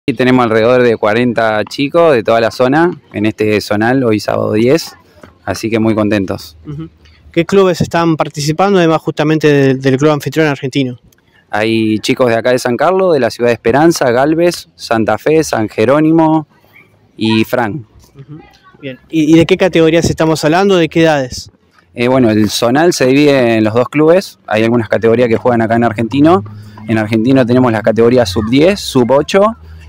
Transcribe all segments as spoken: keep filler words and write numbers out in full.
Y tenemos alrededor de cuarenta chicos de toda la zona en este zonal, hoy sábado diez, así que muy contentos. Uh-huh. ¿Qué clubes están participando, además justamente del, del club anfitrión argentino? Hay chicos de acá de San Carlos, de la ciudad de Esperanza, Galvez, Santa Fe, San Jerónimo y Fran. Uh-huh. Bien. ¿Y, ¿Y de qué categorías estamos hablando? ¿De qué edades? Eh, bueno, el zonal se divide en los dos clubes, hay algunas categorías que juegan acá en Argentino. En Argentino tenemos las categorías sub diez, sub ocho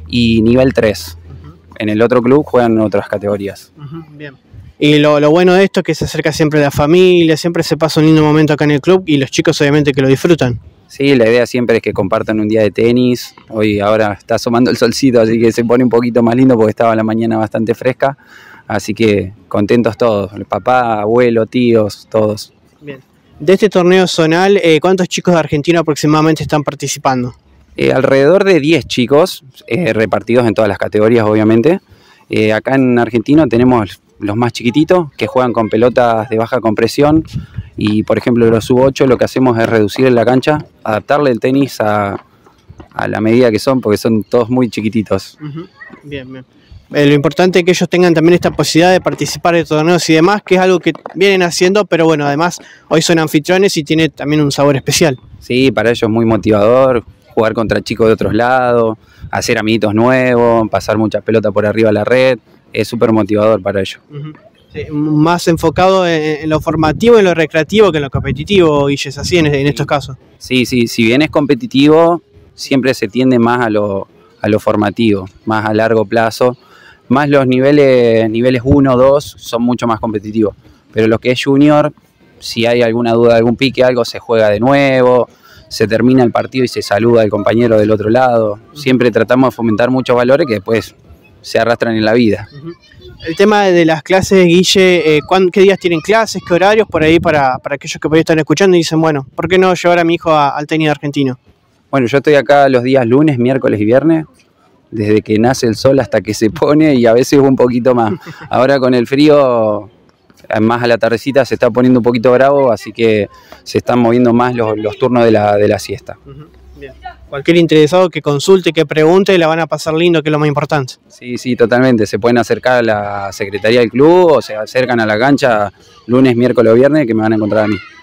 y nivel tres. Uh-huh. En el otro club juegan otras categorías. Uh-huh. Bien. Y lo, lo bueno de esto es que se acerca siempre la familia, siempre se pasa un lindo momento acá en el club y los chicos obviamente que lo disfrutan. Sí, la idea siempre es que compartan un día de tenis. Hoy ahora está asomando el solcito, así que se pone un poquito más lindo porque estaba la mañana bastante fresca. Así que contentos todos, el papá, abuelo, tíos, todos. Bien. De este torneo zonal, eh, ¿cuántos chicos de Argentina aproximadamente están participando? Eh, alrededor de diez chicos, eh, repartidos en todas las categorías obviamente. Eh, acá en Argentina tenemos los más chiquititos que juegan con pelotas de baja compresión y por ejemplo los sub ocho lo que hacemos es reducir en la cancha, adaptarle el tenis a, a la medida que son porque son todos muy chiquititos. Uh-huh. Bien, bien. Eh, lo importante es que ellos tengan también esta posibilidad de participar de torneos y demás, que es algo que vienen haciendo, pero bueno, además hoy son anfitriones y tiene también un sabor especial. Sí, para ellos es muy motivador jugar contra chicos de otros lados, hacer amiguitos nuevos, pasar muchas pelotas por arriba de la red, es súper motivador para ellos. Uh-huh. Sí, más enfocado en, en lo formativo y en lo recreativo que en lo competitivo, Guille, es así en, en estos casos. Sí, sí, si bien es competitivo, siempre se tiende más a lo, a lo formativo, más a largo plazo. Más los niveles niveles uno, dos son mucho más competitivos. Pero lo que es junior, si hay alguna duda, algún pique, algo, se juega de nuevo, se termina el partido y se saluda al compañero del otro lado. Siempre tratamos de fomentar muchos valores que después se arrastran en la vida. El tema de las clases, Guille, eh, ¿qué días tienen clases, qué horarios? Por ahí para, para aquellos que por ahí están escuchando y dicen, bueno, ¿por qué no llevar a mi hijo a, al tenis argentino? Bueno, yo estoy acá los días lunes, miércoles y viernes, desde que nace el sol hasta que se pone y a veces un poquito más. Ahora con el frío, más a la tardecita se está poniendo un poquito bravo, así que se están moviendo más los, los turnos de la, de la siesta. Uh-huh. Bien. Cualquier interesado que consulte, que pregunte, la van a pasar lindo, que es lo más importante. Sí, sí, totalmente. Se pueden acercar a la secretaría del club o se acercan a la cancha lunes, miércoles o viernes que me van a encontrar a mí.